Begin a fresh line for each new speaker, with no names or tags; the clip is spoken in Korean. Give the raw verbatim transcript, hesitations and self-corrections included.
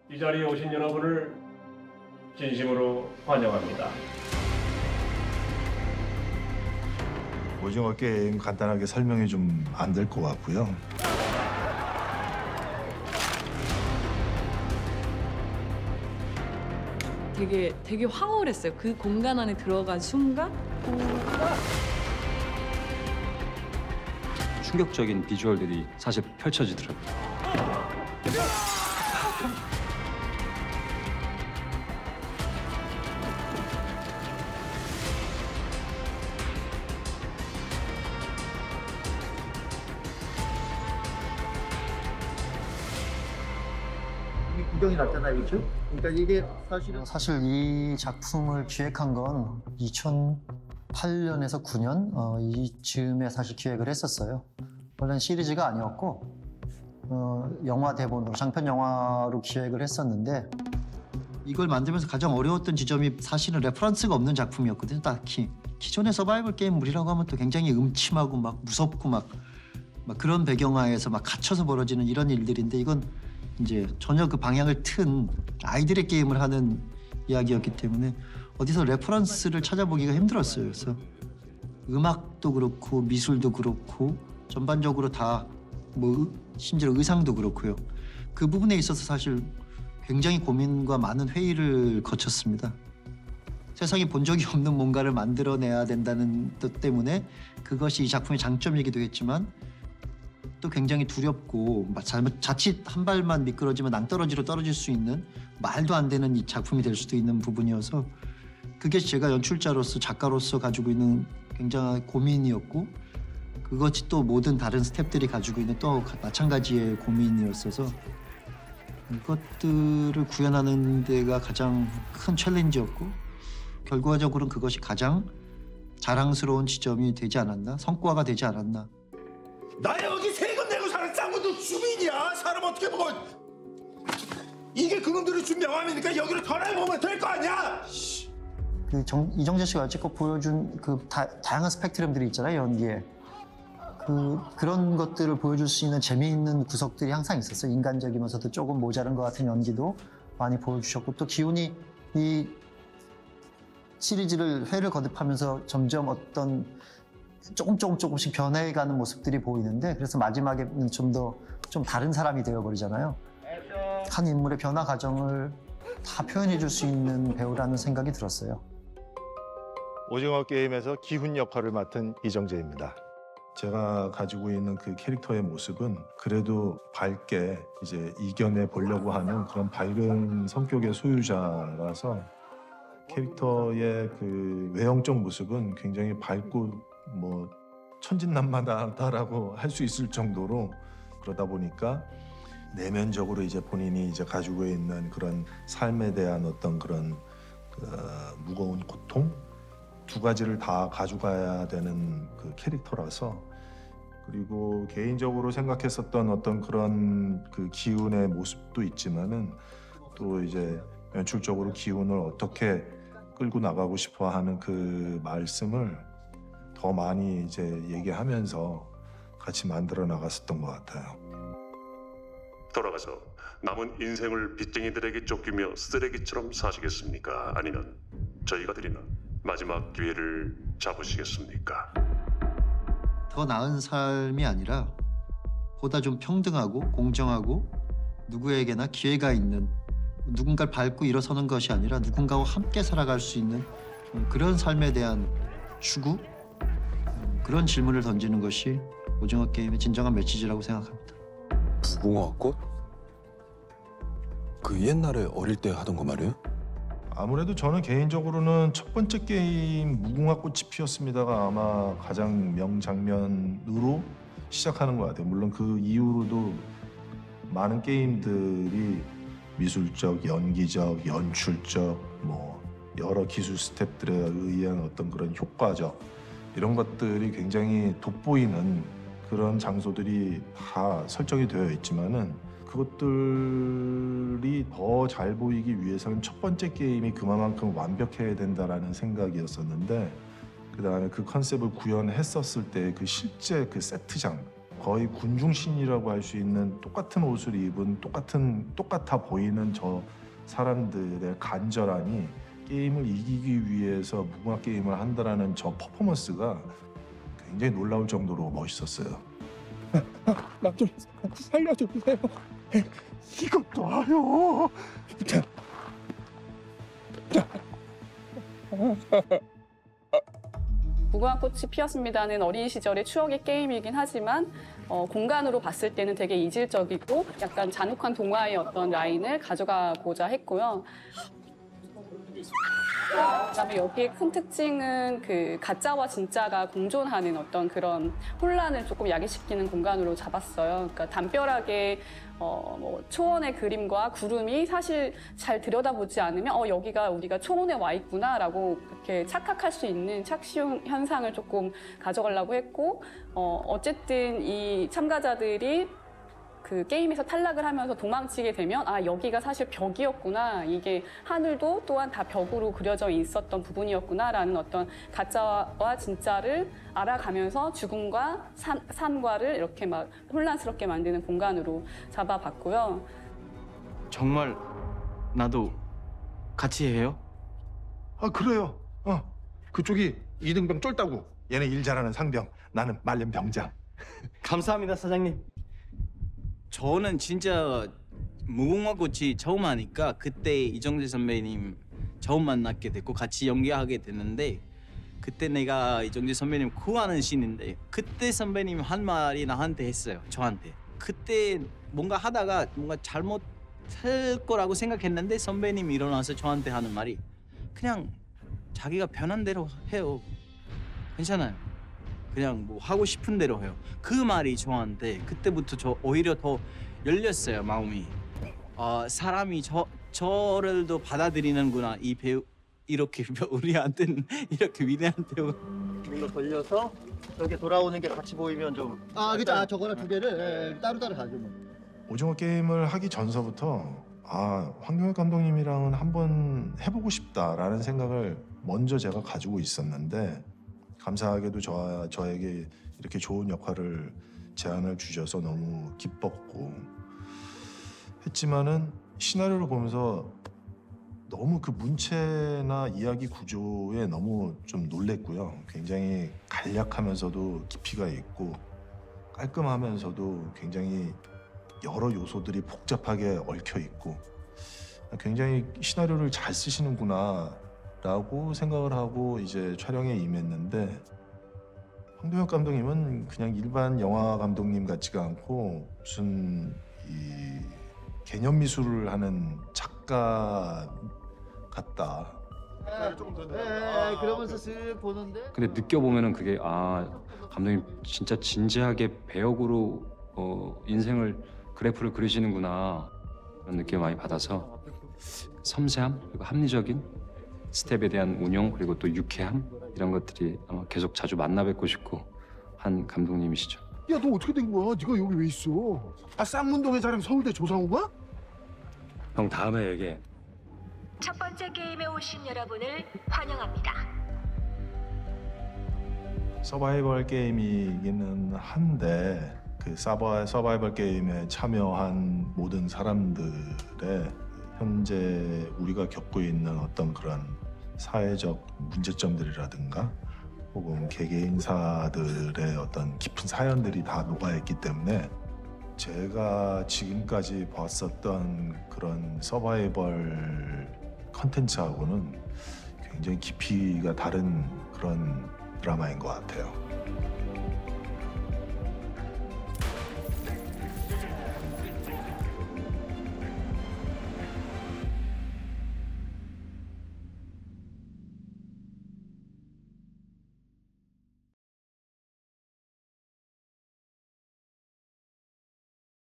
이 자리에 오신 여러분을 진심으로 환영합니다.
오징어 게임 간단하게 설명이 좀 안 될 것 같고요.
되게 되게 황홀했어요. 그 공간 안에 들어간 순간
충격적인 비주얼들이 사실 펼쳐지더라고요.
구경이 났잖아요, 그렇죠? 그러니까 이게 사실은
사실 이 작품을 기획한 건 이천팔 년에서 구 년 어, 이즈음에 사실 기획을 했었어요. 원래는 시리즈가 아니었고 어, 영화 대본으로 장편 영화로 기획을 했었는데
이걸 만들면서 가장 어려웠던 지점이 사실은 레퍼런스가 없는 작품이었거든요, 딱히. 기존의 서바이벌 게임물이라고 하면 또 굉장히 음침하고 막 무섭고 막, 막 그런 배경화에서 막 갇혀서 벌어지는 이런 일들인데 이건 이제 전혀 그 방향을 튼 아이들의 게임을 하는 이야기였기 때문에 어디서 레퍼런스를 찾아보기가 힘들었어요. 그래서 음악도 그렇고 미술도 그렇고 전반적으로 다 뭐 심지어 의상도 그렇고요. 그 부분에 있어서 사실 굉장히 고민과 많은 회의를 거쳤습니다. 세상에 본 적이 없는 뭔가를 만들어내야 된다는 뜻 때문에 그것이 이 작품의 장점이기도 했지만 또 굉장히 두렵고 잘못 자칫 한 발만 미끄러지면 낭떠러지로 떨어질 수 있는 말도 안 되는 이 작품이 될 수도 있는 부분이어서 그게 제가 연출자로서 작가로서 가지고 있는 굉장한 고민이었고 그것이 또 모든 다른 스태프들이 가지고 있는 또 마찬가지의 고민이었어서 이것들을 구현하는 데가 가장 큰 챌린지였고 결과적으로는 그것이 가장 자랑스러운 지점이 되지 않았나 성과가 되지 않았나.
나 여기 세금 내고 사는 쌍문도 주민이야. 사람 어떻게 뭐 이게 그놈들이 준 명함이니까 여기로 전화해보면 될 거 아니야.
그 정, 이정재 씨가 여태껏 보여준 그 다, 다양한 스펙트럼들이 있잖아요, 연기에. 그, 그런 것들을 보여줄 수 있는 재미있는 구석들이 항상 있었어요. 인간적이면서도 조금 모자란 것 같은 연기도 많이 보여주셨고 또 기훈이 이 시리즈를 회를 거듭하면서 점점 어떤 조금 조금 조금씩 변해가는 모습들이 보이는데 그래서 마지막에는 좀 더 좀 다른 사람이 되어버리잖아요. 한 인물의 변화 과정을 다 표현해 줄 수 있는 배우라는 생각이 들었어요.
오징어 게임에서 기훈 역할을 맡은 이정재입니다. 제가 가지고 있는 그 캐릭터의 모습은 그래도 밝게 이제 이겨내 보려고 하는 그런 밝은 성격의 소유자라서 캐릭터의 그 외형적 모습은 굉장히 밝고 뭐 천진난만하다라고 할 수 있을 정도로 그러다 보니까 내면적으로 이제 본인이 이제 가지고 있는 그런 삶에 대한 어떤 그런 어, 무거운 고통 두 가지를 다 가져가야 되는 그 캐릭터라서 그리고 개인적으로 생각했었던 어떤 그런 그 기훈의 모습도 있지만은 또 이제 연출적으로 기훈을 어떻게 끌고 나가고 싶어 하는 그 말씀을 더 많이 이제 얘기하면서 같이 만들어 나갔었던 것 같아요.
돌아가서 남은 인생을 빚쟁이들에게 쫓기며 쓰레기처럼 사시겠습니까? 아니면 저희가 드리는 마지막 기회를 잡으시겠습니까?
더 나은 삶이 아니라 보다 좀 평등하고 공정하고 누구에게나 기회가 있는 누군가를 밟고 일어서는 것이 아니라 누군가와 함께 살아갈 수 있는 그런 삶에 대한 추구? 그런 질문을 던지는 것이 오징어 게임의 진정한 메시지라고 생각합니다.
무궁화꽃? 그 옛날에 어릴 때 하던 거 말이에요?
아무래도 저는 개인적으로는 첫 번째 게임 무궁화꽃이 피었습니다가 아마 가장 명장면으로 시작하는 것 같아요. 물론 그 이후로도 많은 게임들이 미술적, 연기적, 연출적, 뭐 여러 기술 스태프들에 의한 어떤 그런 효과적 이런 것들이 굉장히 돋보이는 그런 장소들이 다 설정이 되어 있지만은 그것들이 더 잘 보이기 위해서는 첫 번째 게임이 그만큼 완벽해야 된다라는 생각이었었는데 그 다음에 그 컨셉을 구현했었을 때 그 실제 그 세트장 거의 군중신이라고 할 수 있는 똑같은 옷을 입은 똑같은 똑같아 보이는 저 사람들의 간절함이 게임을 이기기 위해서 무궁화 게임을 한다라는 저 퍼포먼스가 굉장히 놀라울 정도로 멋있었어요.
나 좀 살려주세요. 이것 놔요.
무궁화 꽃이 피었습니다는 어린 시절의 추억의 게임이긴 하지만 어, 공간으로 봤을 때는 되게 이질적이고 약간 잔혹한 동화의 어떤 라인을 가져가고자 했고요. 그다음에 여기에 큰 특징은 그 가짜와 진짜가 공존하는 어떤 그런 혼란을 조금 야기시키는 공간으로 잡았어요. 그러니까 담벼락에 어, 뭐 초원의 그림과 구름이 사실 잘 들여다보지 않으면 어, 여기가 우리가 초원에 와 있구나라고 이렇게 착각할 수 있는 착시 현상을 조금 가져가려고 했고 어, 어쨌든 이 참가자들이 그 게임에서 탈락을 하면서 도망치게 되면 아 여기가 사실 벽이었구나 이게 하늘도 또한 다 벽으로 그려져 있었던 부분이었구나라는 어떤 가짜와 진짜를 알아가면서 죽음과 산, 산과를 이렇게 막 혼란스럽게 만드는 공간으로 잡아봤고요.
정말 나도 같이 해요?
아 그래요. 어 그쪽이 이등병 쫄다구. 얘네 일 잘하는 상병. 나는 말년 병장.
감사합니다 사장님. 저는 진짜 무궁화 꽃이 처음 하니까 그때 이정재 선배님 처음 만나게 됐고 같이 연기하게 됐는데 그때 내가 이정재 선배님 구하는 씬인데 그때 선배님 한 말이 나한테 했어요. 저한테. 그때 뭔가 하다가 뭔가 잘못할 거라고 생각했는데 선배님이 일어나서 저한테 하는 말이 그냥 자기가 편한 대로 해요. 괜찮아요. 그냥 뭐 하고 싶은 대로 해요. 그 말이 저한테 그때부터 저 오히려 더 열렸어요 마음이. 어, 사람이 저 저를 더 받아들이는구나 이 배우 이렇게 우리한테는 이렇게 위대한 배우.
이거 돌려서 이렇게 돌아오는 게 같이 보이면 좀. 아 그죠. 아 저거랑 두 개를 예, 따로따로 가죠. 뭐.
오징어 게임을 하기 전서부터 아 황경혁 감독님이랑은 한번 해보고 싶다라는 생각을 먼저 제가 가지고 있었는데. 감사하게도 저, 저에게 이렇게 좋은 역할을 제안을 주셔서 너무 기뻤고 했지만은 시나리오를 보면서 너무 그 문체나 이야기 구조에 너무 좀 놀랬고요. 굉장히 간략하면서도 깊이가 있고 깔끔하면서도 굉장히 여러 요소들이 복잡하게 얽혀 있고 굉장히 시나리오를 잘 쓰시는구나 라고 생각을 하고 이제 촬영에 임했는데 황경혁 감독님은 그냥 일반 영화 감독님 같지가 않고 무슨 이 개념 미술을 하는 작가 같다.
네, 네, 그러면서 쓱 보는데.
근데 느껴보면은 그게 아 감독님 진짜 진지하게 배역으로 어, 인생을 그래프를 그리시는구나 그런 느낌 많이 받아서 섬세함 그리고 합리적인 스텝에 대한 운용 그리고 또 유쾌함 이런 것들이 아마 계속 자주 만나 뵙고 싶고 한 감독님이시죠.
야, 너 어떻게 된 거야? 네가 여기 왜 있어? 아, 쌍문동의 사람 서울대 조상우가?
형 다음에 얘기해.
첫 번째 게임에 오신 여러분을 환영합니다.
서바이벌 게임이기는 한데 그 서바, 서바이벌 게임에 참여한 모든 사람들의 현재 우리가 겪고 있는 어떤 그런 사회적 문제점들이라든가 혹은 개개인사들의 어떤 깊은 사연들이 다 녹아있기 때문에 제가 지금까지 봤었던 그런 서바이벌 컨텐츠하고는 굉장히 깊이가 다른 그런 드라마인 것 같아요.